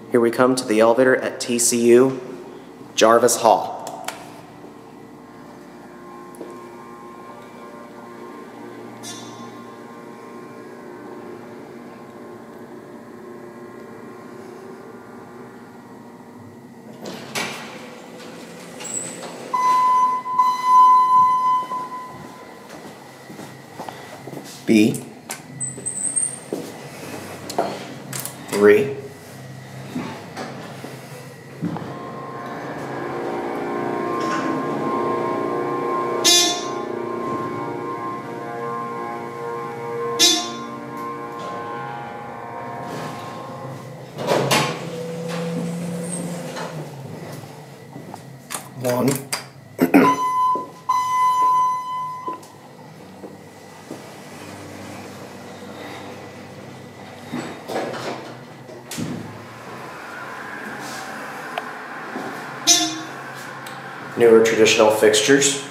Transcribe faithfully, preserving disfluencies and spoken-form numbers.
Here we come to the elevator at T C U Jarvis Hall. B three one newer traditional fixtures.